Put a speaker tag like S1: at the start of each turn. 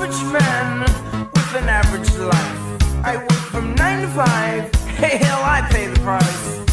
S1: average man with an average life. I work from 9 to 5. Hey, hell, I pay the price.